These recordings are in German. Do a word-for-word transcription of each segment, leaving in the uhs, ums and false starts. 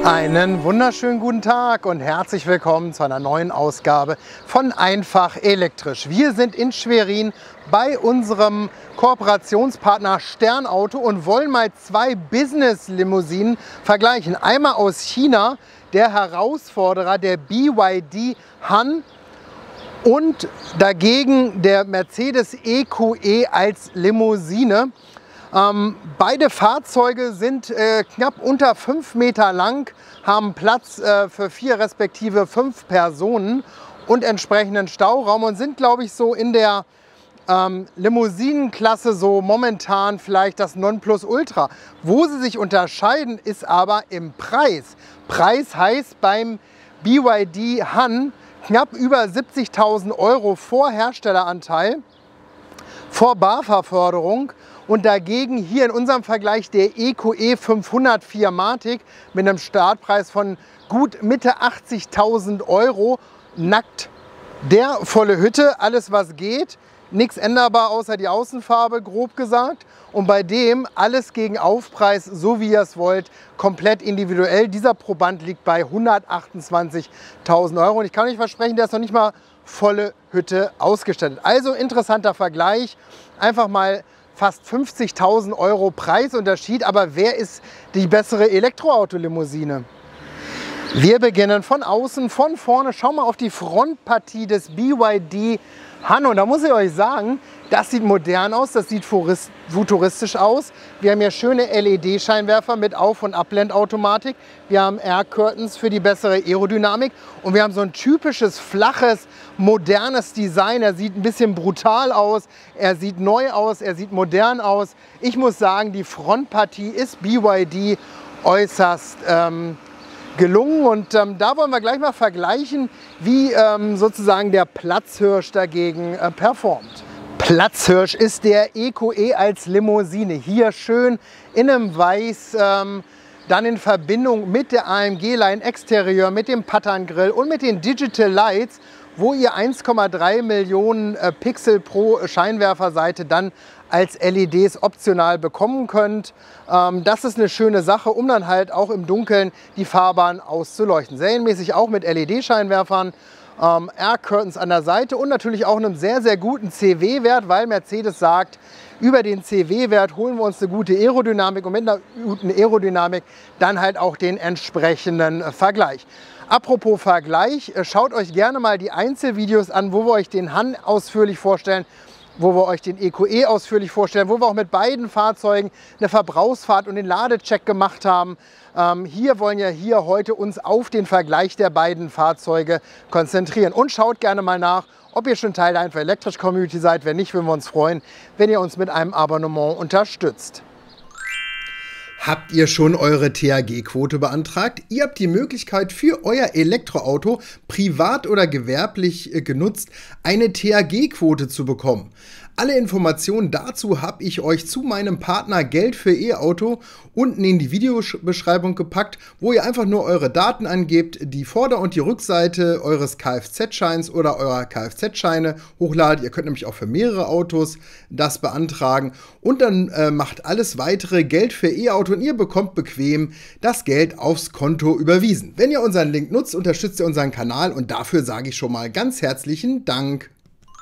Einen wunderschönen guten Tag und herzlich willkommen zu einer neuen Ausgabe von Einfach Elektrisch. Wir sind in Schwerin bei unserem Kooperationspartner Stern Auto und wollen mal zwei Business-Limousinen vergleichen. Einmal aus China, der Herausforderer, der B Y D Han, und dagegen der Mercedes E Q E als Limousine. Ähm, beide Fahrzeuge sind äh, knapp unter fünf Meter lang, haben Platz äh, für vier respektive fünf Personen und entsprechenden Stauraum und sind, glaube ich, so in der ähm, Limousinenklasse so momentan vielleicht das Nonplusultra. Wo sie sich unterscheiden, ist aber im Preis. Preis heißt beim B Y D Han knapp über siebzigtausend Euro vor Herstelleranteil, vor BAFA-Förderung. Und dagegen hier in unserem Vergleich der E Q E fünfhundertvier Matic mit einem Startpreis von gut Mitte achtzigtausend Euro. Nackt, der volle Hütte, alles was geht, nichts änderbar außer die Außenfarbe, grob gesagt. Und bei dem alles gegen Aufpreis, so wie ihr es wollt, komplett individuell. Dieser Proband liegt bei hundertachtundzwanzigtausend Euro. Und ich kann euch versprechen, der ist noch nicht mal volle Hütte ausgestattet. Also interessanter Vergleich, einfach mal fast fünfzigtausend Euro Preisunterschied, aber wer ist die bessere Elektroauto-Limousine? Wir beginnen von außen, von vorne. Schauen wir auf die Frontpartie des B Y D Han und da muss ich euch sagen, das sieht modern aus, das sieht futuristisch aus. Wir haben hier schöne L E D-Scheinwerfer mit Auf- und Abblendautomatik. Wir haben Air Curtains für die bessere Aerodynamik und wir haben so ein typisches, flaches, modernes Design. Er sieht ein bisschen brutal aus, er sieht neu aus, er sieht modern aus. Ich muss sagen, die Frontpartie ist B Y D äußerst ähm, gelungen und ähm, da wollen wir gleich mal vergleichen, wie ähm, sozusagen der Platzhirsch dagegen äh, performt. Platzhirsch ist der E Q E als Limousine. Hier schön in einem Weiß, ähm, dann in Verbindung mit der A M G-Line Exterieur, mit dem Pattern-Grill und mit den Digital Lights, wo ihr eins Komma drei Millionen äh, Pixel pro Scheinwerferseite dann als L E Ds optional bekommen könnt. Ähm, das ist eine schöne Sache, um dann halt auch im Dunkeln die Fahrbahn auszuleuchten. Serienmäßig auch mit L E D-Scheinwerfern, ähm, Air Curtains an der Seite und natürlich auch einem sehr, sehr guten C W-Wert, weil Mercedes sagt, über den C W-Wert holen wir uns eine gute Aerodynamik und mit einer guten Aerodynamik dann halt auch den entsprechenden äh, Vergleich. Apropos Vergleich, schaut euch gerne mal die Einzelvideos an, wo wir euch den Han ausführlich vorstellen, wo wir euch den E Q E ausführlich vorstellen, wo wir auch mit beiden Fahrzeugen eine Verbrauchsfahrt und den Ladecheck gemacht haben. Ähm, hier wollen ja hier heute uns auf den Vergleich der beiden Fahrzeuge konzentrieren. Und schaut gerne mal nach, ob ihr schon Teil der Einfach Elektrisch Community seid. Wenn nicht, würden wir uns freuen, wenn ihr uns mit einem Abonnement unterstützt. Habt ihr schon eure T H G-Quote beantragt? Ihr habt die Möglichkeit, für euer Elektroauto, privat oder gewerblich genutzt, eine T H G-Quote zu bekommen. Alle Informationen dazu habe ich euch zu meinem Partner Geld für E-Auto unten in die Videobeschreibung gepackt, wo ihr einfach nur eure Daten angebt, die Vorder- und die Rückseite eures Kfz-Scheins oder eurer Kfz-Scheine hochladet. Ihr könnt nämlich auch für mehrere Autos das beantragen und dann äh, macht alles weitere Geld für E-Auto und ihr bekommt bequem das Geld aufs Konto überwiesen. Wenn ihr unseren Link nutzt, unterstützt ihr unseren Kanal und dafür sage ich schon mal ganz herzlichen Dank.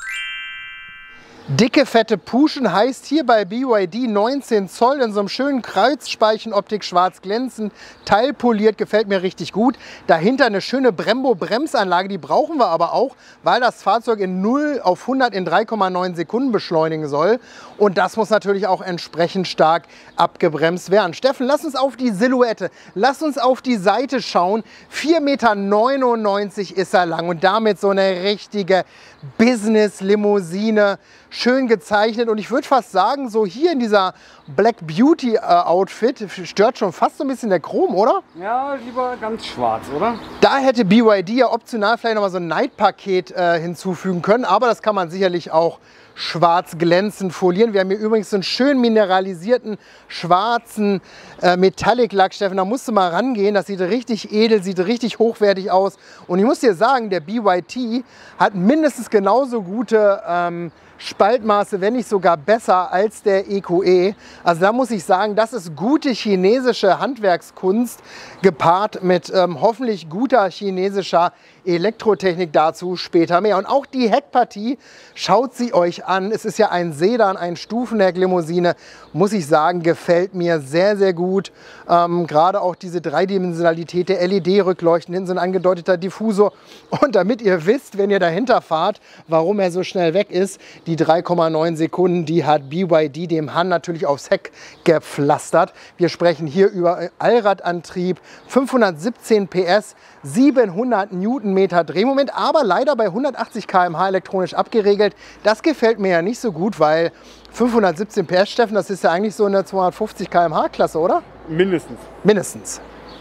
Dicke, fette Puschen heißt hier bei B Y D neunzehn Zoll in so einem schönen Kreuzspeichenoptik, schwarz glänzend, teilpoliert, gefällt mir richtig gut. Dahinter eine schöne Brembo-Bremsanlage, die brauchen wir aber auch, weil das Fahrzeug in null auf hundert in drei Komma neun Sekunden beschleunigen soll. Und das muss natürlich auch entsprechend stark abgebremst werden. Steffen, lass uns auf die Silhouette, lass uns auf die Seite schauen. vier Komma neunundneunzig Meter ist er lang und damit so eine richtige Business-Limousine. Schön gezeichnet und ich würde fast sagen, so hier in dieser Black Beauty äh, Outfit stört schon fast so ein bisschen der Chrom, oder? Ja, lieber ganz schwarz, oder? Da hätte B Y D ja optional vielleicht noch mal so ein Night-Paket äh, hinzufügen können, aber das kann man sicherlich auch schwarz glänzend folieren. Wir haben hier übrigens so einen schön mineralisierten schwarzen äh, Metallic-Lack, Steffen. Da musst du mal rangehen. Das sieht richtig edel, sieht richtig hochwertig aus. Und ich muss dir sagen, der B Y D hat mindestens genauso gute ähm, Spaltmaße, wenn nicht sogar besser als der E Q E. Also da muss ich sagen, das ist gute chinesische Handwerkskunst gepaart mit ähm, hoffentlich guter chinesischer Elektrotechnik, dazu später mehr. Und auch die Heckpartie, schaut sie euch an. Es ist ja ein Sedan, ein Stufenhecklimousine, muss ich sagen, gefällt mir sehr, sehr gut. Ähm, gerade auch diese Dreidimensionalität der L E D-Rückleuchten, hinten so ein angedeuteter Diffusor. Und damit ihr wisst, wenn ihr dahinter fahrt, warum er so schnell weg ist, die drei Komma neun Sekunden, die hat B Y D dem Han natürlich aufs Heck gepflastert. Wir sprechen hier über Allradantrieb, fünfhundertsiebzehn P S, siebenhundert Newtonmeter Drehmoment, aber leider bei hundertachtzig Kilometer pro Stunde elektronisch abgeregelt. Das gefällt mir ja nicht so gut, weil fünfhundertsiebzehn P S, Steffen, das ist ja eigentlich so eine zweihundertfünfzig Kilometer pro Stunde Klasse, oder? Mindestens. Mindestens.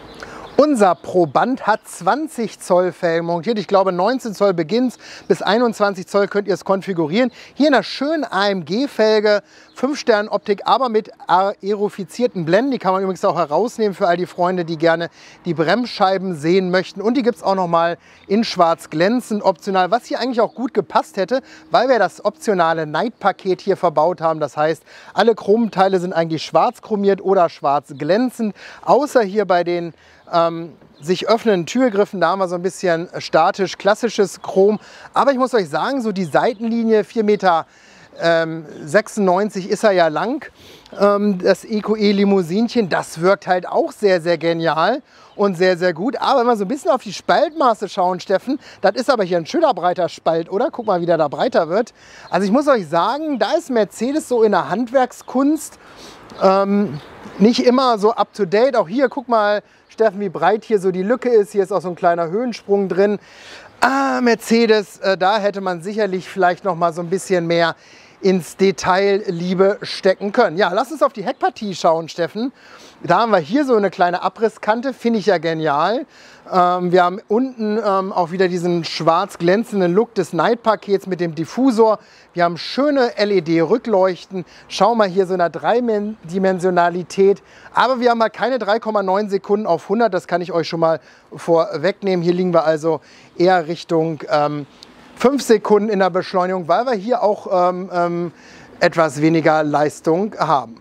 Unser Proband hat zwanzig Zoll Felgen montiert. Ich glaube neunzehn Zoll beginnt, bis einundzwanzig Zoll könnt ihr es konfigurieren. Hier in einer schönen A M G-Felge, fünf Sterne Optik, aber mit aerofizierten Blenden. Die kann man übrigens auch herausnehmen für all die Freunde, die gerne die Bremsscheiben sehen möchten. Und die gibt es auch noch mal in schwarz glänzend optional, was hier eigentlich auch gut gepasst hätte, weil wir das optionale Night-Paket hier verbaut haben. Das heißt, alle Chromteile sind eigentlich schwarz chromiert oder schwarz glänzend, außer hier bei den Ähm, sich öffnenden Türgriffen, da haben wir so ein bisschen statisch klassisches Chrom. Aber ich muss euch sagen, so die Seitenlinie vier Meter sechsundneunzig ist er ja lang, ähm, das E Q E-Limousinchen, das wirkt halt auch sehr, sehr genial und sehr, sehr gut. Aber wenn wir so ein bisschen auf die Spaltmaße schauen, Steffen, das ist aber hier ein schöner breiter Spalt, oder? Guck mal, wie der da breiter wird. Also ich muss euch sagen, da ist Mercedes so in der Handwerkskunst ähm, nicht immer so up to date. Auch hier, guck mal, Steffen, wie breit hier so die Lücke ist. Hier ist auch so ein kleiner Höhensprung drin. Ah, Mercedes, äh, da hätte man sicherlich vielleicht noch mal so ein bisschen mehr ins Detail Liebe stecken können. Ja, lass uns auf die Heckpartie schauen, Steffen. Da haben wir hier so eine kleine Abrisskante, finde ich ja genial. Ähm, wir haben unten ähm, auch wieder diesen schwarz glänzenden Look des Night-Pakets mit dem Diffusor. Wir haben schöne L E D-Rückleuchten. Schau mal hier so eine Dreidimensionalität. Aber wir haben halt keine drei Komma neun Sekunden auf hundert. Das kann ich euch schon mal vorwegnehmen. Hier liegen wir also eher Richtung ähm, fünf Sekunden in der Beschleunigung, weil wir hier auch ähm, ähm, etwas weniger Leistung haben.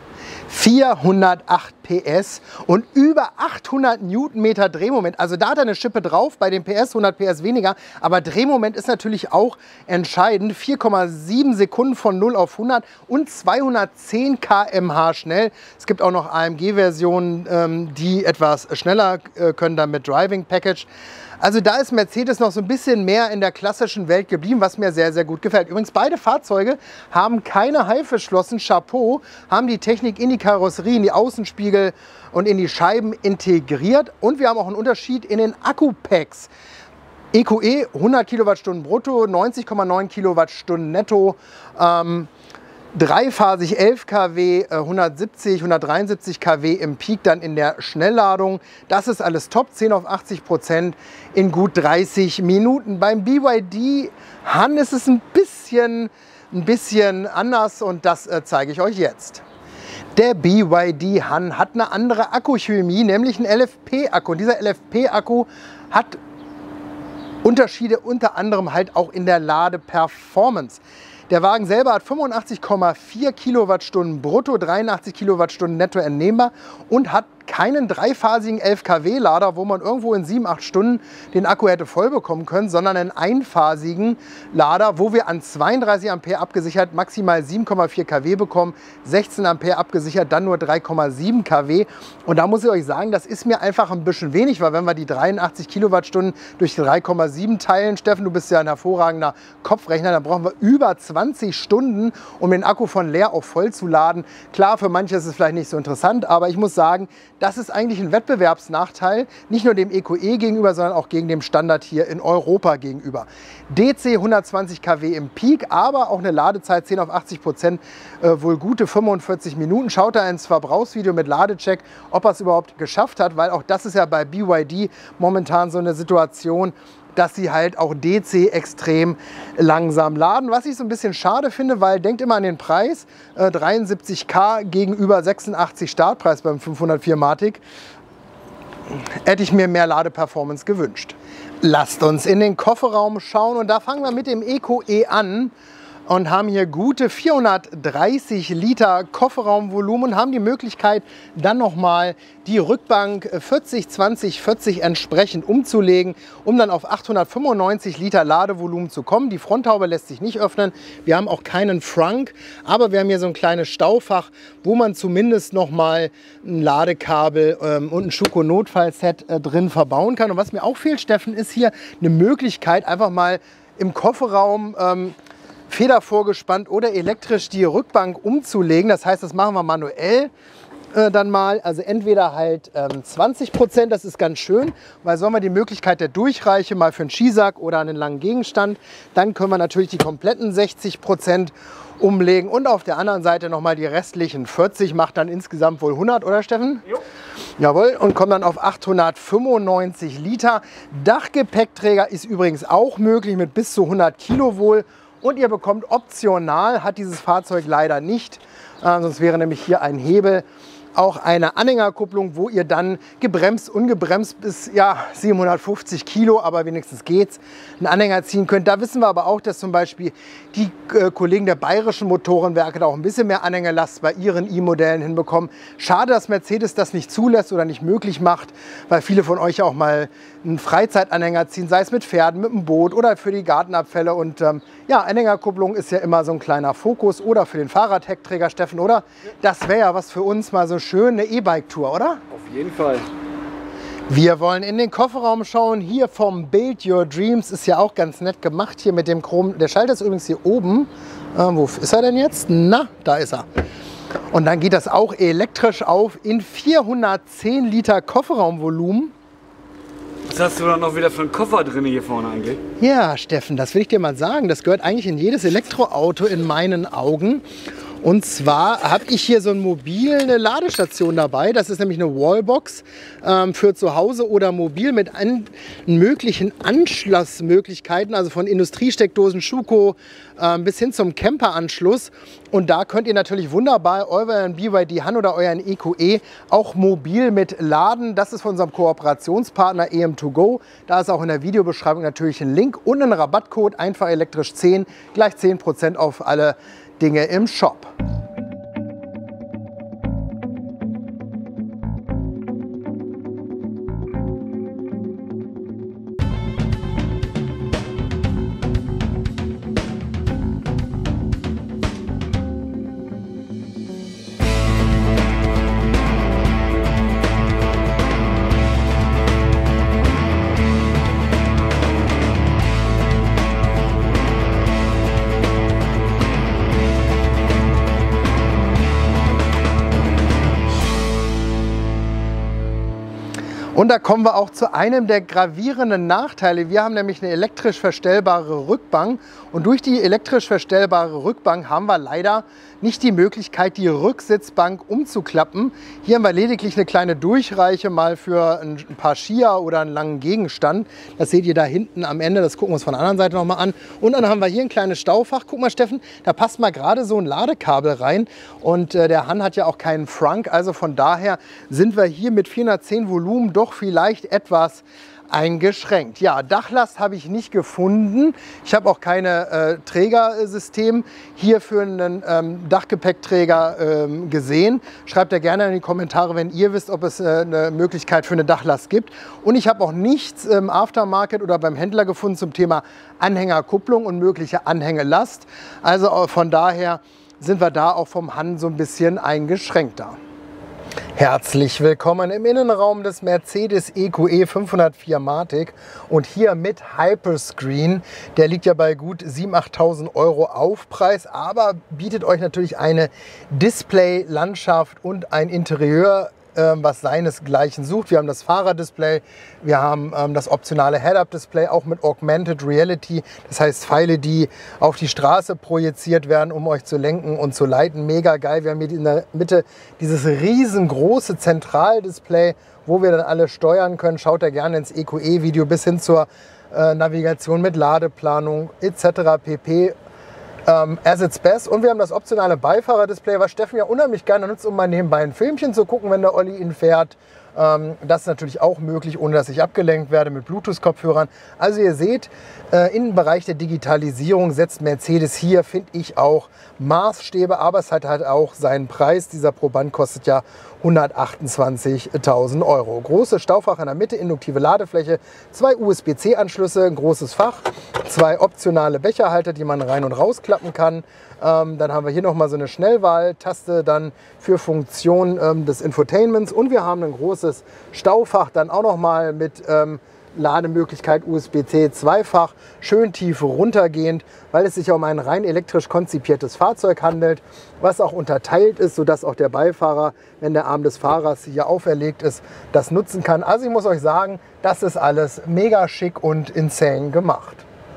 vierhundertacht P S und über achthundert Newtonmeter Drehmoment. Also da hat er eine Schippe drauf, bei den P S hundert P S weniger. Aber Drehmoment ist natürlich auch entscheidend. vier Komma sieben Sekunden von null auf hundert und zweihundertzehn Kilometer pro Stunde schnell. Es gibt auch noch A M G-Versionen, ähm, die etwas schneller äh, können, dann mit Driving Package. Also da ist Mercedes noch so ein bisschen mehr in der klassischen Welt geblieben, was mir sehr, sehr gut gefällt. Übrigens, beide Fahrzeuge haben keine Haifischflossen, Chapeau, haben die Technik in die Karosserie, in die Außenspiegel und in die Scheiben integriert. Und wir haben auch einen Unterschied in den Akkupacks. E Q E hundert Kilowattstunden brutto, neunzig Komma neun Kilowattstunden netto. Ähm, Dreiphasig elf Kilowatt, hundertsiebzig, hundertdreiundsiebzig Kilowatt im Peak dann in der Schnellladung. Das ist alles top, zehn auf achtzig Prozent in gut dreißig Minuten. Beim B Y D Han ist es ein bisschen, ein bisschen anders und das äh, zeige ich euch jetzt. Der B Y D Han hat eine andere Akkuchemie, nämlich einen L F P-Akku. Und dieser L F P-Akku hat Unterschiede unter anderem halt auch in der Ladeperformance. Der Wagen selber hat fünfundachtzig Komma vier Kilowattstunden brutto, dreiundachtzig Kilowattstunden netto entnehmbar und hat keinen dreiphasigen elf Kilowatt Lader, wo man irgendwo in sieben, acht Stunden den Akku hätte voll bekommen können, sondern einen einphasigen Lader, wo wir an zweiunddreißig Ampere abgesichert maximal sieben Komma vier Kilowatt bekommen, sechzehn Ampere abgesichert, dann nur drei Komma sieben Kilowatt. Und da muss ich euch sagen, das ist mir einfach ein bisschen wenig, weil wenn wir die dreiundachtzig Kilowattstunden durch drei Komma sieben teilen, Steffen, du bist ja ein hervorragender Kopfrechner, dann brauchen wir über zwanzig Stunden, um den Akku von leer auf voll zu laden. Klar, für manche ist es vielleicht nicht so interessant, aber ich muss sagen, das ist eigentlich ein Wettbewerbsnachteil, nicht nur dem E Q E gegenüber, sondern auch gegen dem Standard hier in Europa gegenüber. D C hundertzwanzig Kilowatt im Peak, aber auch eine Ladezeit zehn auf achtzig Prozent, äh, wohl gute fünfundvierzig Minuten. Schaut da ins Verbrauchsvideo mit Ladecheck, ob er es überhaupt geschafft hat, weil auch das ist ja bei B Y D momentan so eine Situation, dass sie halt auch D C extrem langsam laden. Was ich so ein bisschen schade finde, weil denkt immer an den Preis, äh, dreiundsiebzig K gegenüber sechsundachtzig Startpreis beim fünfhundertvier Matic. hätte ich mir mehr Ladeperformance gewünscht. Lasst uns in den Kofferraum schauen und da fangen wir mit dem EcoE an und haben hier gute vierhundertdreißig Liter Kofferraumvolumen und haben die Möglichkeit, dann nochmal die Rückbank vierzig zwanzig vierzig entsprechend umzulegen, um dann auf achthundertfünfundneunzig Liter Ladevolumen zu kommen. Die Fronthaube lässt sich nicht öffnen. Wir haben auch keinen Frunk, aber wir haben hier so ein kleines Staufach, wo man zumindest nochmal ein Ladekabel ähm, und ein Schuko-Notfallset äh, drin verbauen kann. Und was mir auch fehlt, Steffen, ist hier eine Möglichkeit, einfach mal im Kofferraum ähm, federvorgespannt oder elektrisch die Rückbank umzulegen. Das heißt, das machen wir manuell äh, dann mal. Also entweder halt ähm, zwanzig Prozent, das ist ganz schön, weil so haben wir die Möglichkeit der Durchreiche mal für einen Skisack oder einen langen Gegenstand. Dann können wir natürlich die kompletten sechzig Prozent umlegen und auf der anderen Seite nochmal die restlichen vierzig, macht dann insgesamt wohl hundert, oder Steffen? Jo. Jawohl, und kommt dann auf achthundertfünfundneunzig Liter. Dachgepäckträger ist übrigens auch möglich mit bis zu hundert Kilo wohl. Und ihr bekommt optional, hat dieses Fahrzeug leider nicht, äh, sonst wäre nämlich hier ein Hebel, auch eine Anhängerkupplung, wo ihr dann gebremst, ungebremst bis ja, siebenhundertfünfzig Kilo, aber wenigstens geht's, einen Anhänger ziehen könnt. Da wissen wir aber auch, dass zum Beispiel die äh, Kollegen der Bayerischen Motorenwerke da auch ein bisschen mehr Anhängerlast bei ihren i-Modellen hinbekommen. Schade, dass Mercedes das nicht zulässt oder nicht möglich macht, weil viele von euch auch mal einen Freizeitanhänger ziehen, sei es mit Pferden, mit einem Boot oder für die Gartenabfälle. Und ähm, ja, Anhängerkupplung ist ja immer so ein kleiner Fokus oder für den Fahrradheckträger, Steffen, oder? Ja. Das wäre ja was für uns, mal so schön eine E-Bike-Tour, oder? Auf jeden Fall. Wir wollen in den Kofferraum schauen. Hier vom Build Your Dreams ist ja auch ganz nett gemacht. Hier mit dem Chrom. Der Schalter ist übrigens hier oben. Äh, wo ist er denn jetzt? Na, da ist er. Und dann geht das auch elektrisch auf in vierhundertzehn Liter Kofferraumvolumen. Was hast du dann noch wieder für einen Koffer drin hier vorne eigentlich? Ja, Steffen, das will ich dir mal sagen. Das gehört eigentlich in jedes Elektroauto in meinen Augen. Und zwar habe ich hier so eine mobile Ladestation dabei. Das ist nämlich eine Wallbox ähm, für zu Hause oder mobil mit an, möglichen Anschlussmöglichkeiten, also von Industriesteckdosen, Schuko ähm, bis hin zum Camperanschluss. Und da könnt ihr natürlich wunderbar euren B Y D Han oder euren EcoE auch mobil mit laden. Das ist von unserem Kooperationspartner E M zwei Go. Da ist auch in der Videobeschreibung natürlich ein Link und ein Rabattcode, einfach elektrisch zehn, gleich zehn Prozent auf alle Dinge im Shop. Und da kommen wir auch zu einem der gravierenden Nachteile. Wir haben nämlich eine elektrisch verstellbare Rückbank und durch die elektrisch verstellbare Rückbank haben wir leider nicht die Möglichkeit, die Rücksitzbank umzuklappen. Hier haben wir lediglich eine kleine Durchreiche mal für ein paar Skier oder einen langen Gegenstand. Das seht ihr da hinten am Ende, das gucken wir uns von der anderen Seite nochmal an. Und dann haben wir hier ein kleines Staufach. Guck mal, Steffen, da passt mal gerade so ein Ladekabel rein. Und äh, der Han hat ja auch keinen Frunk, also von daher sind wir hier mit vierhundertzehn Volumen doch vielleicht etwas eingeschränkt. Ja, Dachlast habe ich nicht gefunden. Ich habe auch keine äh, Trägersystem hier für einen ähm, Dachgepäckträger ähm, gesehen. Schreibt ja gerne in die Kommentare, wenn ihr wisst, ob es äh, eine Möglichkeit für eine Dachlast gibt. Und ich habe auch nichts im Aftermarket oder beim Händler gefunden zum Thema Anhängerkupplung und mögliche Anhängelast. Also äh, von daher sind wir da auch vom Han so ein bisschen eingeschränkter. Herzlich willkommen im Innenraum des Mercedes EcoE fünfhundertvier Matic und hier mit Hyperscreen. Der liegt ja bei gut siebentausend, achttausend Euro Aufpreis, aber bietet euch natürlich eine Display-Landschaft und ein Interieur, was seinesgleichen sucht. Wir haben das Fahrerdisplay, wir haben ähm, das optionale Head-Up-Display, auch mit Augmented Reality. Das heißt Pfeile, die auf die Straße projiziert werden, um euch zu lenken und zu leiten. Mega geil. Wir haben hier in der Mitte dieses riesengroße Zentraldisplay, wo wir dann alle steuern können. Schaut da gerne ins EcoE-Video bis hin zur äh, Navigation mit Ladeplanung et cetera pp. Ähm, as its best. Und wir haben das optionale Beifahrerdisplay, was Steffen ja unheimlich gerne nutzt, um mal nebenbei ein Filmchen zu gucken, wenn der Olli ihn fährt. Ähm, das ist natürlich auch möglich, ohne dass ich abgelenkt werde mit Bluetooth-Kopfhörern. Also ihr seht, äh, im Bereich der Digitalisierung setzt Mercedes hier, finde ich, auch Maßstäbe, aber es hat halt auch seinen Preis. Dieser Proband kostet ja hundertachtundzwanzigtausend Euro. Große Staufach in der Mitte, induktive Ladefläche, zwei U S B C Anschlüsse, ein großes Fach, zwei optionale Becherhalter, die man rein und rausklappen kann. Ähm, dann haben wir hier nochmal so eine Schnellwahltaste dann für Funktionen ähm, des Infotainments und wir haben ein großes Staufach dann auch nochmal mit ähm, Lademöglichkeit U S B C zweifach, schön tief runtergehend, weil es sich um ein rein elektrisch konzipiertes Fahrzeug handelt, was auch unterteilt ist, sodass auch der Beifahrer, wenn der Arm des Fahrers hier auferlegt ist, das nutzen kann. Also ich muss euch sagen, das ist alles mega schick und insane gemacht.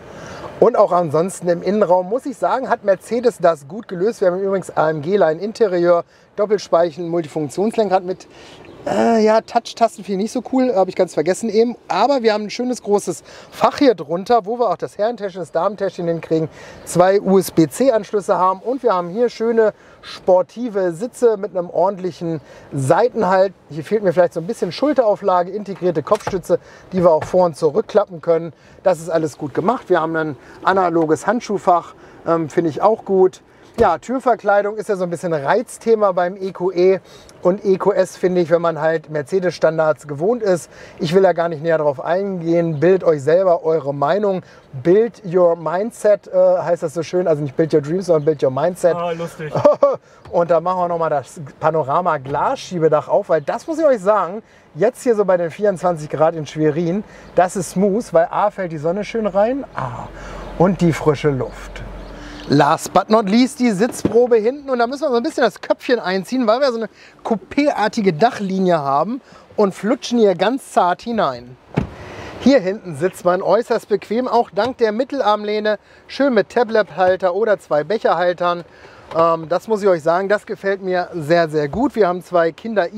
Und auch ansonsten im Innenraum, muss ich sagen, hat Mercedes das gut gelöst. Wir haben übrigens A M G-Line Interieur, Doppelspeichen, Multifunktionslenkrad mit Äh, ja, Touch-Tasten finde ich nicht so cool, habe ich ganz vergessen eben. Aber wir haben ein schönes großes Fach hier drunter, wo wir auch das Herrentäschchen, das Damentäschchen hinkriegen, zwei U S B C Anschlüsse haben und wir haben hier schöne sportive Sitze mit einem ordentlichen Seitenhalt. Hier fehlt mir vielleicht so ein bisschen Schulterauflage, integrierte Kopfstütze, die wir auch vor und zurückklappen können. Das ist alles gut gemacht. Wir haben ein analoges Handschuhfach, ähm, finde ich auch gut. Ja, Türverkleidung ist ja so ein bisschen Reizthema beim E Q E und E Q S, finde ich, wenn man halt Mercedes-Standards gewohnt ist. Ich will da gar nicht näher drauf eingehen. Bildet euch selber eure Meinung. Build your mindset, äh, heißt das so schön. Also nicht build your dreams, sondern build your mindset. Ah, lustig. Und da machen wir nochmal das Panorama-Glasschiebedach auf, weil das muss ich euch sagen, jetzt hier so bei den vierundzwanzig Grad in Schwerin, das ist smooth, weil A, fällt die Sonne schön rein, A, und die frische Luft. Last but not least die Sitzprobe hinten und da müssen wir so ein bisschen das Köpfchen einziehen, weil wir so eine Coupé-artige Dachlinie haben und flutschen hier ganz zart hinein. Hier hinten sitzt man äußerst bequem, auch dank der Mittelarmlehne, schön mit Tablet-Halter oder zwei Becherhaltern. Ähm, das muss ich euch sagen, das gefällt mir sehr, sehr gut. Wir haben zwei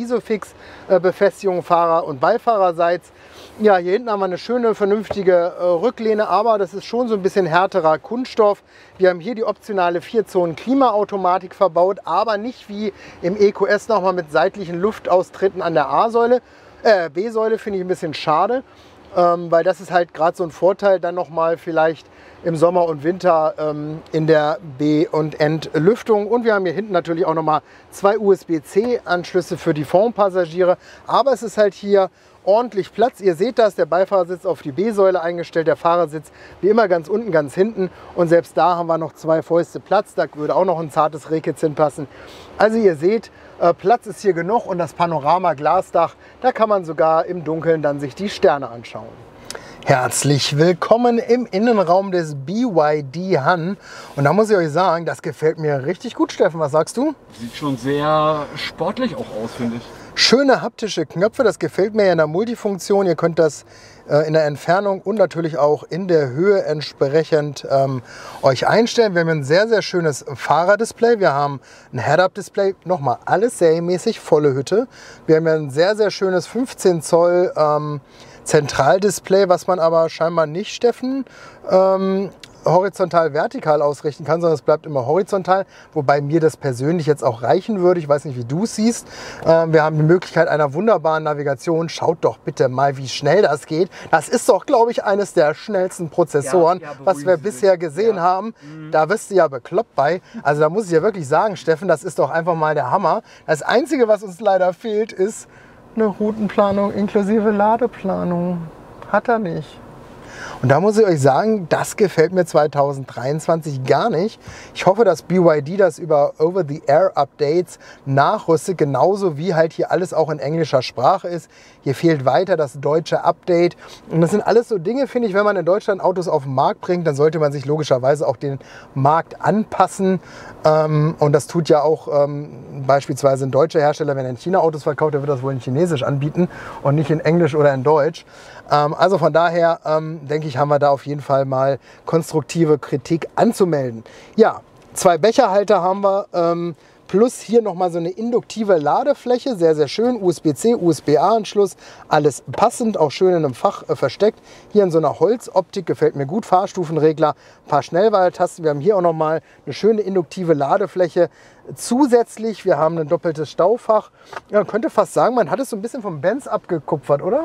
Kinder-Isofix-Befestigungen, Fahrer- und Beifahrerseits. Ja, hier hinten haben wir eine schöne, vernünftige äh, Rücklehne, aber das ist schon so ein bisschen härterer Kunststoff. Wir haben hier die optionale vier-Zonen-Klimaautomatik verbaut, aber nicht wie im E Q S nochmal mit seitlichen Luftaustritten an der A-Säule. Äh, B-Säule finde ich ein bisschen schade, ähm, weil das ist halt gerade so ein Vorteil, dann nochmal vielleicht im Sommer und Winter ähm, in der B- und Entlüftung. Und wir haben hier hinten natürlich auch nochmal zwei U S B C Anschlüsse für die Fondpassagiere, aber es ist halt hier ordentlich Platz. Ihr seht das, der Beifahrer sitzt auf die B-Säule eingestellt, der Fahrersitz wie immer ganz unten, ganz hinten. Und selbst da haben wir noch zwei Fäuste Platz, da würde auch noch ein zartes Rehkitz hinpassen. Also ihr seht, äh, Platz ist hier genug und das Panorama-Glasdach, da kann man sogar im Dunkeln dann sich die Sterne anschauen. Herzlich willkommen im Innenraum des B Y D Han. Und da muss ich euch sagen, das gefällt mir richtig gut, Steffen. Was sagst du? Sieht schon sehr sportlich auch aus, finde ich. Schöne haptische Knöpfe, das gefällt mir ja in der Multifunktion. Ihr könnt das äh, in der Entfernung und natürlich auch in der Höhe entsprechend ähm, euch einstellen. Wir haben ein sehr, sehr schönes Fahrerdisplay. Wir haben ein Head-Up-Display. Nochmal alles serienmäßig, volle Hütte. Wir haben ein sehr, sehr schönes fünfzehn Zoll ähm, Zentraldisplay, was man aber scheinbar nicht, Steffen, ähm, horizontal-vertikal ausrichten kann, sondern es bleibt immer horizontal, wobei mir das persönlich jetzt auch reichen würde. Ich weiß nicht, wie du es siehst. Ähm, wir haben die Möglichkeit einer wunderbaren Navigation. Schaut doch bitte mal, wie schnell das geht. Das ist doch, glaube ich, eines der schnellsten Prozessoren, ja, ja, was wir bisher gesehen ja. haben. Mhm. Da wirst du ja bekloppt bei. Also da muss ich ja wirklich sagen, Steffen, das ist doch einfach mal der Hammer. Das Einzige, was uns leider fehlt, ist eine Routenplanung inklusive Ladeplanung. Hat er nicht. Und da muss ich euch sagen, das gefällt mir zweitausenddreiundzwanzig gar nicht. Ich hoffe, dass B Y D das über Over-the-Air-Updates nachrüstet, genauso wie halt hier alles auch in englischer Sprache ist. Hier fehlt weiter das deutsche Update. Und das sind alles so Dinge, finde ich, wenn man in Deutschland Autos auf den Markt bringt, dann sollte man sich logischerweise auch den Markt anpassen. Und das tut ja auch beispielsweise ein deutscher Hersteller, wenn er in China Autos verkauft, der wird das wohl in Chinesisch anbieten und nicht in Englisch oder in Deutsch. Also von daher denke ich, haben wir da auf jeden Fall mal konstruktive Kritik anzumelden. Ja, zwei Becherhalter haben wir. Ähm, plus hier nochmal so eine induktive Ladefläche, sehr, sehr schön, U S B C, U S B A-Anschluss, alles passend, auch schön in einem Fach äh, versteckt. Hier in so einer Holzoptik, gefällt mir gut, Fahrstufenregler, ein paar Schnellwahltasten. Wir haben hier auch nochmal eine schöne induktive Ladefläche. Zusätzlich, wir haben ein doppeltes Staufach. Ja, man könnte fast sagen, man hat es so ein bisschen vom Benz abgekupfert, oder?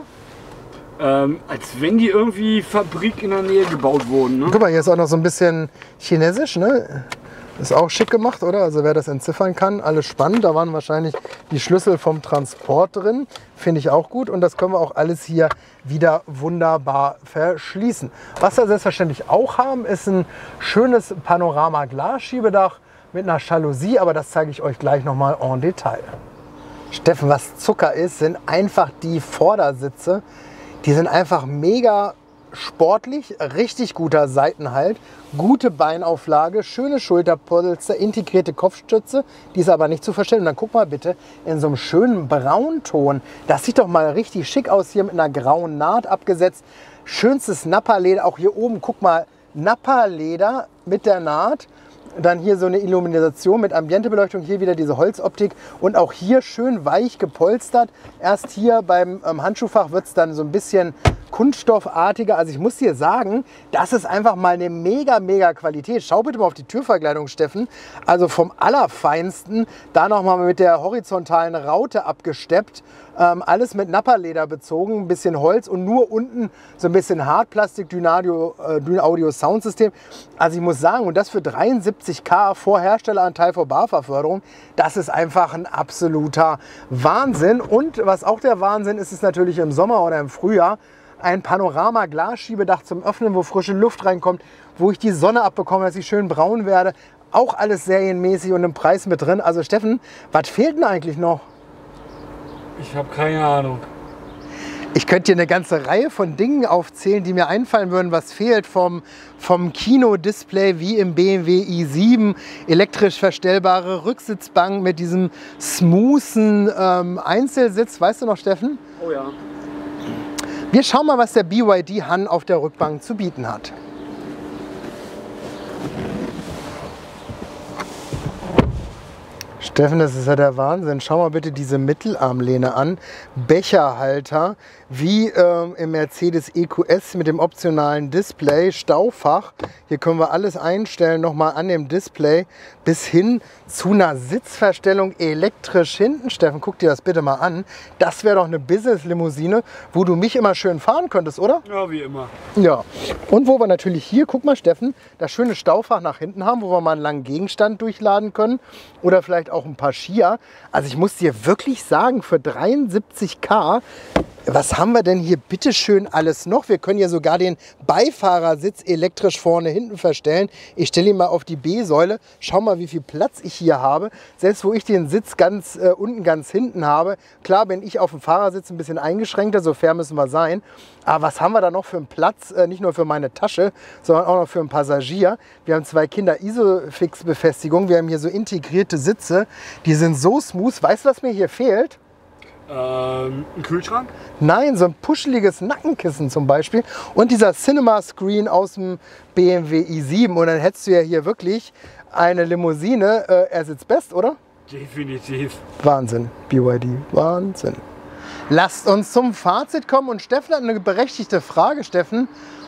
Ähm, als wenn die irgendwie Fabrik in der Nähe gebaut wurden, ne? Guck mal, hier ist auch noch so ein bisschen chinesisch, ne? Ist auch schick gemacht, oder? Also wer das entziffern kann, alles spannend. Da waren wahrscheinlich die Schlüssel vom Transport drin. Finde ich auch gut. Und das können wir auch alles hier wieder wunderbar verschließen. Was wir selbstverständlich auch haben, ist ein schönes Panorama-Glasschiebedach mit einer Jalousie. Aber das zeige ich euch gleich nochmal en Detail. Steffen, was Zucker ist, sind einfach die Vordersitze. Die sind einfach mega sportlich, richtig guter Seitenhalt, gute Beinauflage, schöne Schulterpolster, integrierte Kopfstütze, die ist aber nicht zu verstellen. Und dann guck mal bitte in so einem schönen Braunton. Das sieht doch mal richtig schick aus hier mit einer grauen Naht abgesetzt. Schönstes Nappa-Leder, auch hier oben, guck mal, Nappa-Leder mit der Naht. Dann hier so eine Illumination mit Ambientebeleuchtung, hier wieder diese Holzoptik und auch hier schön weich gepolstert. Erst hier beim ähm, Handschuhfach wird es dann so ein bisschen kunststoffartiger. Also ich muss dir sagen, das ist einfach mal eine mega, mega Qualität. Schau bitte mal auf die Türverkleidung, Steffen. Also vom Allerfeinsten, da nochmal mit der horizontalen Raute abgesteppt. Ähm, alles mit Nappa-Leder bezogen, ein bisschen Holz und nur unten so ein bisschen Hartplastik, Dynaudio, äh, Dynaudio Soundsystem. Also ich muss sagen, und das für dreiundsiebzig K vor Herstelleranteil vor BAFA-Förderung, das ist einfach ein absoluter Wahnsinn. Und was auch der Wahnsinn ist, ist natürlich im Sommer oder im Frühjahr ein Panorama-Glasschiebedach zum Öffnen, wo frische Luft reinkommt, wo ich die Sonne abbekomme, dass ich schön braun werde. Auch alles serienmäßig und im Preis mit drin. Also Steffen, was fehlt denn eigentlich noch? Ich habe keine Ahnung. Ich könnte dir eine ganze Reihe von Dingen aufzählen, die mir einfallen würden, was fehlt. Vom, vom Kino-Display wie im B M W i sieben, elektrisch verstellbare Rücksitzbank mit diesem smoothen ähm, Einzelsitz. Weißt du noch, Steffen? Oh ja. Wir schauen mal, was der B Y D Han auf der Rückbank zu bieten hat. Steffen, das ist ja der Wahnsinn. Schau mal bitte diese Mittelarmlehne an. Becherhalter, wie ähm, im Mercedes E Q S mit dem optionalen Display, Staufach. Hier können wir alles einstellen, nochmal an dem Display, bis hin zu einer Sitzverstellung elektrisch hinten. Steffen, guck dir das bitte mal an. Das wäre doch eine Business-Limousine, wo du mich immer schön fahren könntest, oder? Ja, wie immer. Ja, und wo wir natürlich hier, guck mal Steffen, das schöne Staufach nach hinten haben, wo wir mal einen langen Gegenstand durchladen können oder vielleicht auch ein paar Skier. Also ich muss dir wirklich sagen, für dreiundsiebzig K, was haben wir denn hier bitte schön alles noch? Wir können ja sogar den Beifahrersitz elektrisch vorne hinten verstellen. Ich stelle ihn mal auf die B-Säule. Schau mal, wie viel Platz ich hier habe. Selbst wo ich den Sitz ganz äh, unten ganz hinten habe. Klar bin ich auf dem Fahrersitz ein bisschen eingeschränkter, so fair müssen wir sein. Aber was haben wir da noch für einen Platz? Äh, nicht nur für meine Tasche, sondern auch noch für einen Passagier. Wir haben zwei Kinder-Isofix-Befestigungen. Wir haben hier so integrierte Sitze. Die sind so smooth. Weißt du, was mir hier fehlt? Ähm, ein Kühlschrank? Nein, so ein puscheliges Nackenkissen zum Beispiel. Und dieser Cinema-Screen aus dem B M W i sieben. Und dann hättest du ja hier wirklich eine Limousine. Äh, er sitzt best, oder? Definitiv. Wahnsinn, B Y D, Wahnsinn. Lasst uns zum Fazit kommen. Und Steffen hat eine berechtigte Frage, Steffen.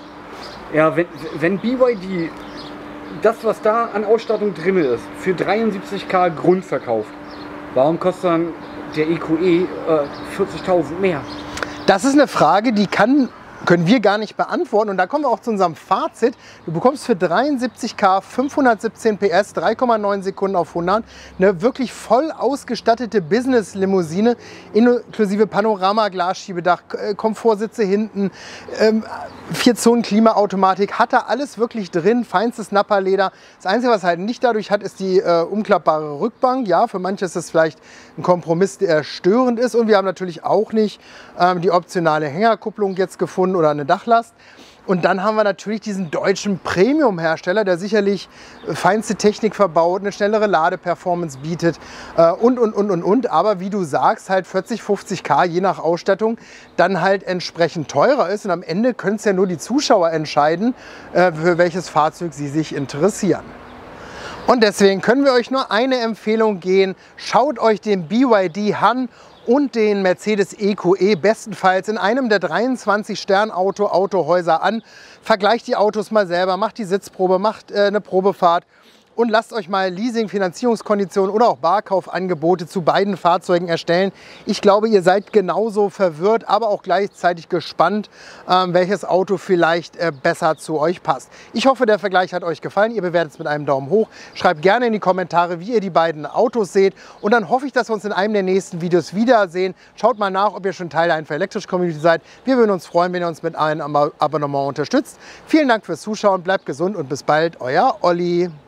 Ja, wenn, wenn B Y D das, was da an Ausstattung drin ist, für dreiundsiebzig K Grund verkauft, warum kostet dann der E Q E äh, vierzigtausend mehr? Das ist eine Frage, die kann, können wir gar nicht beantworten. Und da kommen wir auch zu unserem Fazit. Du bekommst für dreiundsiebzig K fünfhundertsiebzehn P S, drei Komma neun Sekunden auf hundert, eine wirklich voll ausgestattete Business-Limousine, inklusive Panorama-Glasschiebedach, Komfortsitze hinten, ähm, vier Zonen Klimaautomatik, hat da alles wirklich drin, feinstes Nappa-Leder. Das Einzige, was halt nicht dadurch hat, ist die äh, umklappbare Rückbank. Ja, für manche ist das vielleicht ein Kompromiss, der störend ist. Und wir haben natürlich auch nicht ähm, die optionale Hängerkupplung jetzt gefunden oder eine Dachlast. Und dann haben wir natürlich diesen deutschen Premium-Hersteller, der sicherlich feinste Technik verbaut, eine schnellere Ladeperformance bietet äh, und, und, und, und, und. Aber wie du sagst, halt vierzig, fünfzig K je nach Ausstattung dann halt entsprechend teurer ist. Und am Ende können es ja nur die Zuschauer entscheiden, äh, für welches Fahrzeug sie sich interessieren. Und deswegen können wir euch nur eine Empfehlung geben. Schaut euch den B Y D Han und den Mercedes E Q E bestenfalls in einem der dreiundzwanzig Stern-Auto-Autohäuser an. Vergleicht die Autos mal selber, macht die Sitzprobe, macht äh, eine Probefahrt und lasst euch mal Leasing, Finanzierungskonditionen oder auch Barkaufangebote zu beiden Fahrzeugen erstellen. Ich glaube, ihr seid genauso verwirrt, aber auch gleichzeitig gespannt, ähm, welches Auto vielleicht äh, besser zu euch passt. Ich hoffe, der Vergleich hat euch gefallen. Ihr bewertet es mit einem Daumen hoch. Schreibt gerne in die Kommentare, wie ihr die beiden Autos seht. Und dann hoffe ich, dass wir uns in einem der nächsten Videos wiedersehen. Schaut mal nach, ob ihr schon Teil der Einfach Elektrisch Community seid. Wir würden uns freuen, wenn ihr uns mit einem Abonnement unterstützt. Vielen Dank fürs Zuschauen, bleibt gesund und bis bald, euer Olli.